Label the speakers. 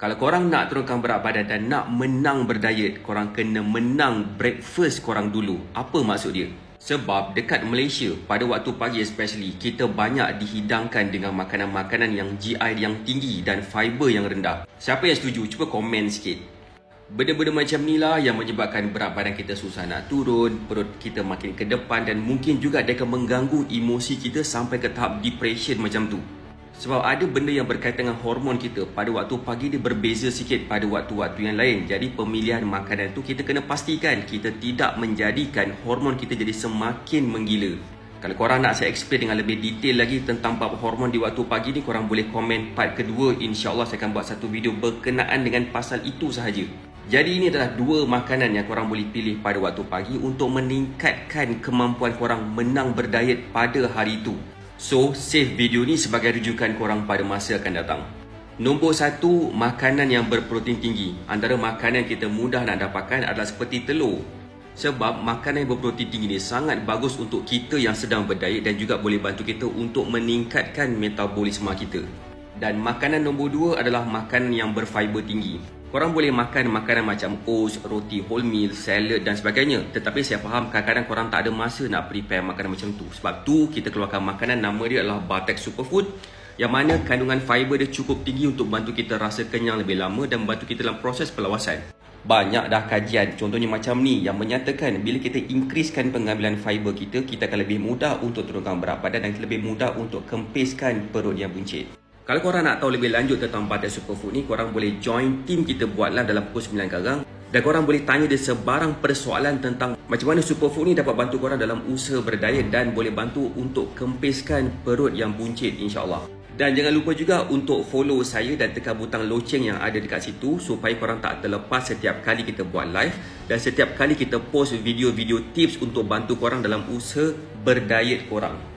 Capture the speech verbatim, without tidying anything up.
Speaker 1: Kalau korang nak turunkan berat badan dan nak menang berdiet, korang kena menang breakfast korang dulu. Apa maksud dia? Sebab dekat Malaysia, pada waktu pagi especially, kita banyak dihidangkan dengan makanan-makanan yang G I yang tinggi dan fiber yang rendah. Siapa yang setuju? Cuba komen sikit. Benda-benda macam ni lah yang menyebabkan berat badan kita susah nak turun, perut kita makin ke depan dan mungkin juga dia akan mengganggu emosi kita sampai ke tahap depression macam tu. Sebab ada benda yang berkaitan dengan hormon kita pada waktu pagi dia berbeza sikit pada waktu-waktu yang lain. Jadi pemilihan makanan tu kita kena pastikan kita tidak menjadikan hormon kita jadi semakin menggila. Kalau korang nak saya explain dengan lebih detail lagi tentang bab hormon di waktu pagi ni, korang boleh komen part kedua. InsyaAllah saya akan buat satu video berkenaan dengan pasal itu sahaja. Jadi ini adalah dua makanan yang korang boleh pilih pada waktu pagi untuk meningkatkan kemampuan korang menang berdiet pada hari itu. So, save video ni sebagai rujukan korang pada masa akan datang. Nombor satu, makanan yang berprotein tinggi. Antara makanan yang kita mudah nak dapatkan adalah seperti telur. Sebab makanan yang berprotein tinggi ni sangat bagus untuk kita yang sedang berdiet dan juga boleh bantu kita untuk meningkatkan metabolisme kita. Dan makanan nombor dua adalah makanan yang berfiber tinggi. Korang boleh makan makanan macam oats, roti wholemeal, salad dan sebagainya. Tetapi saya faham kadang-kadang korang tak ada masa nak prepare makanan macam tu. Sebab tu kita keluarkan makanan, nama dia adalah Bartex Superfood, yang mana kandungan fiber dia cukup tinggi untuk bantu kita rasa kenyang lebih lama dan bantu kita dalam proses perlawasan. Banyak dah kajian, contohnya macam ni, yang menyatakan bila kita increasekan pengambilan fiber kita, kita akan lebih mudah untuk turunkan berat badan dan lebih mudah untuk kempiskan perut yang buncit. Kalau korang nak tahu lebih lanjut tentang Bartex Superfood ni, korang boleh join team kita buat live dalam pukul sembilan garang. Dan korang boleh tanya dia sebarang persoalan tentang macam mana Superfood ni dapat bantu korang dalam usaha berdiet dan boleh bantu untuk kempiskan perut yang buncit, insyaAllah. Dan jangan lupa juga untuk follow saya dan tekan butang loceng yang ada dekat situ supaya korang tak terlepas setiap kali kita buat live dan setiap kali kita post video-video tips untuk bantu korang dalam usaha berdiet korang.